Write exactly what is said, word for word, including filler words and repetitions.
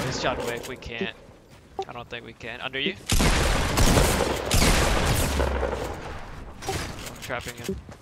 It's John Wick, we can't. I don't think we can. Under you? I'm trapping him.